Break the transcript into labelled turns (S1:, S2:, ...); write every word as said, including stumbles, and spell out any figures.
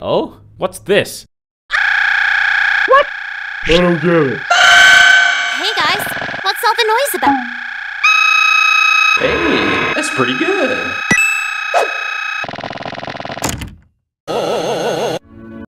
S1: Oh? What's this?
S2: What? I don't get it.
S3: Hey guys, what's all the noise about?
S4: Hey, that's pretty good.